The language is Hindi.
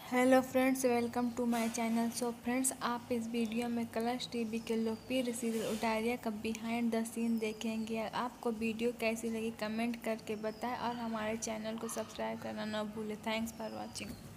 Hello friends, welcome to my channel. So friends, आप इस वीडियो में कलर्स टीवी के लोकप्रिय सीरियल उटारिया का बिहाइंड द सीन देखेंगे। आपको वीडियो कैसी लगी कमेंट करके बताएं और हमारे चैनल को सब्सक्राइब करना न भूलें। Thanks for watching.